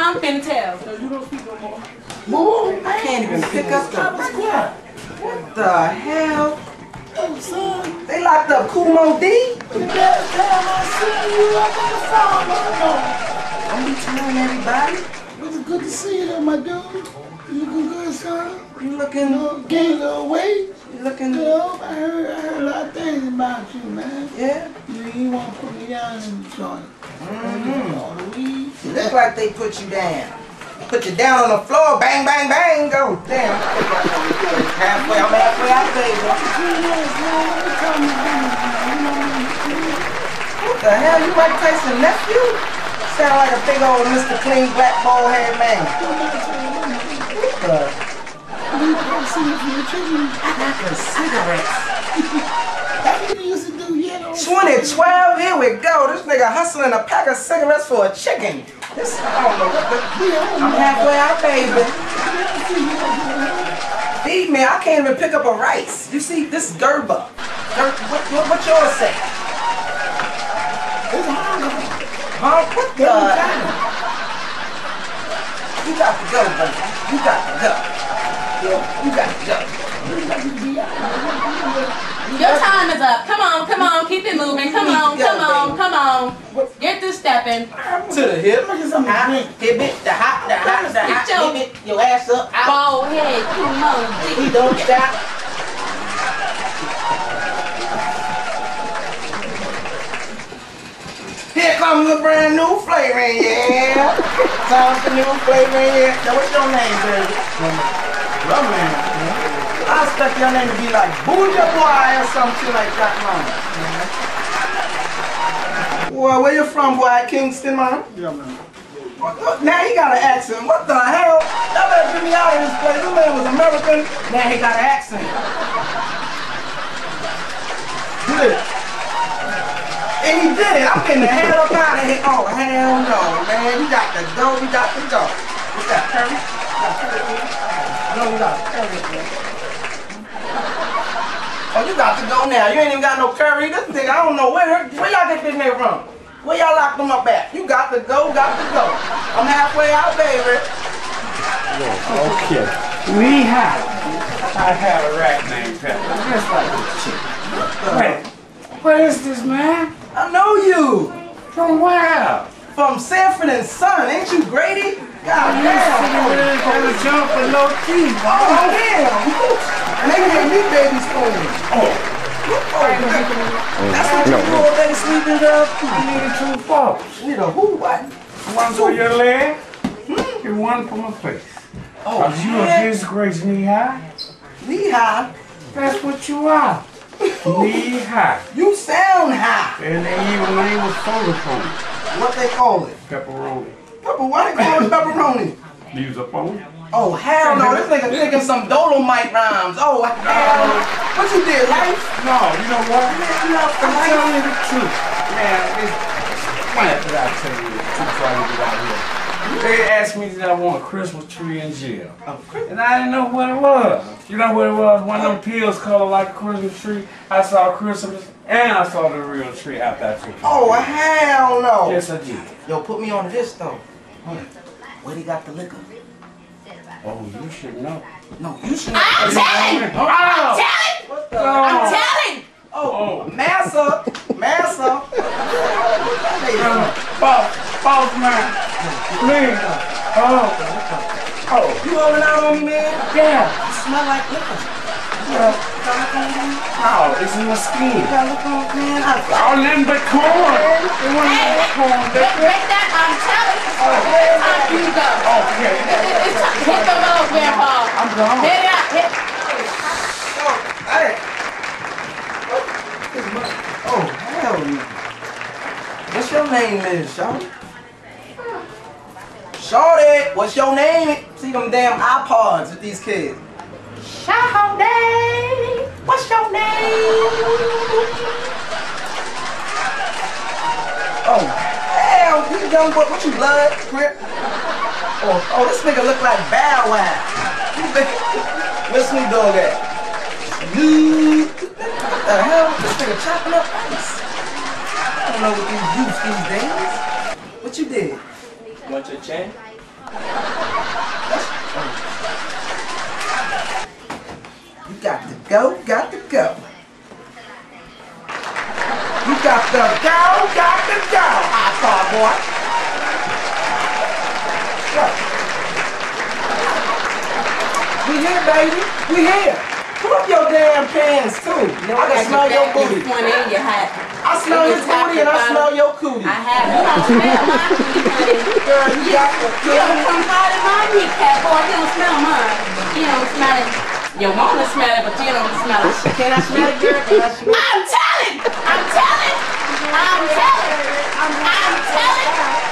I'm finna tell. No, you don't speak no more. Move, I can't even pick up the... What the hell? Oh, son. They locked up Kumo D? The last time I seen you up on the farm, Don't be telling everybody. it was good to see you, though, my dude. You looking good, son? You looking... Gained a little weight. You looking... I heard a lot of things about you, man. Yeah? You want to put me down in the joint. All the weed. You look like they put you down. Put you down on the floor, bang, bang, bang, go. Damn. Halfway, I'm halfway out, baby. What the hell? You Mike Tyson's nephew? Sound like a big old Mr. Clean black bald head man. What the? Pack of cigarettes. That's what you used to do, yeah. 2012, here we go. This nigga hustling a pack of cigarettes for a chicken. This, I don't know what the... I'm halfway out, baby. Feed me, I can't even pick up a rice. You see, this is Gerber. What yours say? It's hard. Huh? What the? You got to go, buddy. You got to go. You got to go. Your time is up. Come on, come on. Keep it moving. Come on, come on, come on. Get this stepping. To the hip. Hip it, the hop, hip it, your ass up. Bald head, come on. He don't stop. Here comes a brand new flavoring, yeah. Time for new flavoring, yeah. Now what's your name, baby? Rumman. I expect your name to be like Booja Boy or something like that, man. Well, where you from, boy? Kingston, man? Yeah, man. Now he got an accent. What the hell? Y'all better get me out of this place. This man was American. Now he got an accent. Did it. And he did it. I'm getting the hell up out of here. Oh, hell no, man. You got to go. You got to go. What's that, curry? You got curry here? I know you got curry here. Oh, you got to go now. You ain't even got no curry. This nigga, I don't know where y'all get this nigga from. Where y'all locked him up at? You got to go, got to go. I'm halfway out, baby. Okay. We have. I have a rat named Pepper. Just like this chick. Wait. What is this, man? I know you. From where? From Sanford and Son. Ain't you Grady? God damn. Kind of jump with no teeth. Oh, damn. And they gave me baby spoons. That's what you do all day sleeping, girl? I needed 2 forks. Need a who? What? One for your leg and one for my face. Oh, you a disgrace, knee high? Knee high? That's what you are. Knee high. You sound high. And their evil name was Photophone. What they call it? Pepperoni. Why they call it pepperoni? Use a phone? Oh, hell no. This nigga thinking some Dolomite rhymes. Oh, hell no. What you did, life? No, you know what? I'm telling you the truth. Man, why did I tell you the truth before I get out here? They asked me did I want a Christmas tree in jail. And I didn't know what it was. You know what it was? One of them pills colored like a Christmas tree. I saw Christmas and I saw the real tree after I took it. Oh, hell no. Yes, I did. Yo, put me on this, though. Where they got the liquor? Oh, you should know. No, you should know. I'm telling! I'm telling! What the? I'm telling! Oh, massa. False man. Please. Oh, you holding out on me, man? Yeah. You smell like liquor. Oh, it's in the skin. Man, Oh, nothing but corn. It wasn't but corn. Break that, I'm telling! It's time for you to go. Okay. It's time to hit the road, Grandpa. I'm gone. Hit it out. Hit. Hey. Oh, hell no. What's your name, is, Shawty? Shawty, what's your name? See them damn iPods with these kids. Shawty, what's your name? Oh, hell, you young boy, what you blood, Crip? Oh, this nigga look like Bow Wow. Where's Snoop Dogg at? What the hell? This nigga chopping up ice. I don't know what these youths these days. What you did? Want your chain? You got to go, got to go. You got to go, hot car boy. What? We here, baby. We here. Pull up your damn pants too. No, I can smell your booty. I smell his booty and I smell your cootie. I have. You don't smell my cootie, honey. Girl, you got to You don't come out of my kneecap, boy. You don't smell mine. You don't smell it. You want to smell it, but you don't smell it. Can I smell it, girl? Can I smell it? I'm telling! I'm telling! I'm telling! I'm telling!